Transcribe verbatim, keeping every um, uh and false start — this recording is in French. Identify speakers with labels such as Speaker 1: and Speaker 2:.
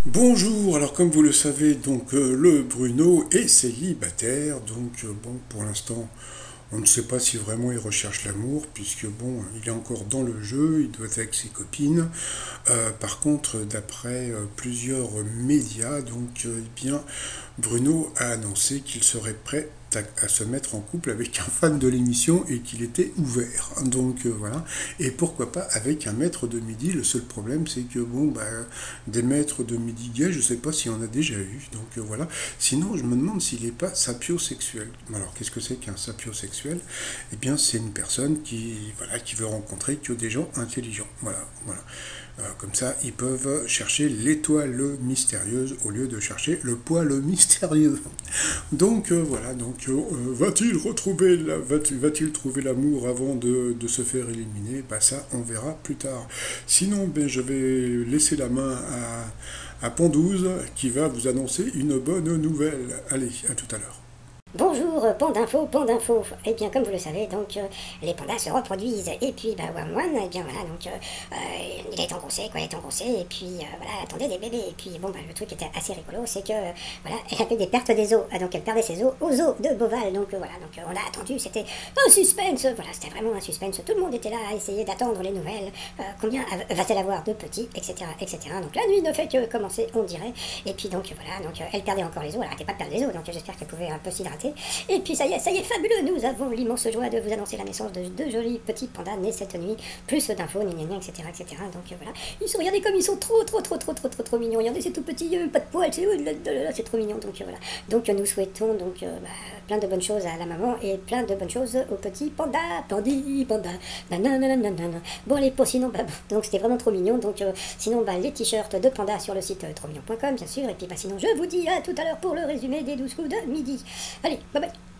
Speaker 1: Bonjour, alors comme vous le savez, donc euh, le Bruno est célibataire, donc euh, bon, pour l'instant, on ne sait pas si vraiment il recherche l'amour, puisque bon, il est encore dans le jeu, il doit être avec ses copines. Euh, par contre, d'après euh, plusieurs médias, donc euh, eh bien, Bruno a annoncé qu'il serait prêt à, à se mettre en couple avec un fan de l'émission et qu'il était ouvert. Donc euh, voilà. Et pourquoi pas avec un maître de midi. Le seul problème, c'est que bon, bah, des maîtres de midi gays, je sais pas s'il y en a déjà eu. Donc euh, voilà. Sinon, je me demande s'il n'est pas sapiosexuel. Alors, qu'est-ce que c'est qu'un sapiosexuel? Eh bien, c'est une personne qui, voilà, qui veut rencontrer que des gens intelligents. Voilà, voilà. Euh, comme ça, ils peuvent chercher l'étoile mystérieuse au lieu de chercher le poil mystérieux. Donc euh, voilà, donc euh, va-t-il retrouver la, va-t-il, va-t-il trouver l'amour avant de, de se faire éliminer? Bah ça, on verra plus tard. Sinon, ben, je vais laisser la main à, à Pondouze qui va vous annoncer une bonne nouvelle. Allez, à tout à l'heure.
Speaker 2: Bonjour, euh, pan d'info, pan d'info. Eh bien, comme vous le savez, donc euh, les pandas se reproduisent. Et puis, bah, One One, eh bien voilà, donc euh, euh, il est engrossé, quoi, il est engrossé. Et puis, euh, voilà, attendez des bébés. Et puis, bon, bah, le truc était assez rigolo, c'est que, euh, voilà, elle avait des pertes des os. Ah, donc, elle perdait ses os aux os de Boval. Donc, euh, voilà, donc euh, on a attendu, c'était un suspense. Voilà, c'était vraiment un suspense. Tout le monde était là à essayer d'attendre les nouvelles. Euh, combien va-t-elle avoir de petits, et cetera, et cetera. Donc, la nuit ne fait que commencer, on dirait. Et puis, donc, voilà, donc euh, elle perdait encore les os. Elle arrêtait pas de perdre les os. Donc, j'espère qu'elle pouvait un peu s'hydrater. Et puis ça y est, ça y est, fabuleux, nous avons l'immense joie de vous annoncer la naissance de deux jolis petits pandas nés cette nuit, plus d'infos, gna gna gna, et cetera, et cetera. Donc euh, voilà, ils sont, regardez comme ils sont trop, trop, trop, trop, trop, trop, trop mignons. Regardez, c'est tout petit, euh, pas de poils, c'est oh là là là là, c'est trop mignon. Donc euh, voilà, donc euh, nous souhaitons donc euh, bah, plein de bonnes choses à la maman et plein de bonnes choses aux petits pandas, pandi, panda, nanana. Bon allez, pour sinon, bah, donc c'était vraiment trop mignon. Donc euh, sinon, bah, les t-shirts de panda sur le site euh, trop mignon point com, bien sûr. Et puis bah sinon, je vous dis à tout à l'heure pour le résumé des douze coups de midi. Allez, bye bye.